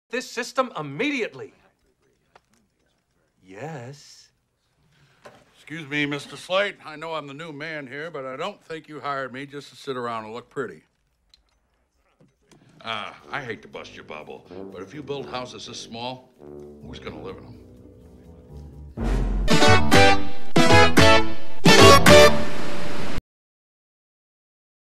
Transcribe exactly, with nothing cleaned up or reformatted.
this system immediately. Yes. Excuse me, Mister Slate. I know I'm the new man here, but I don't think you hired me just to sit around and look pretty. Uh, I hate to bust your bubble, but if you build houses this small, who's gonna live in them?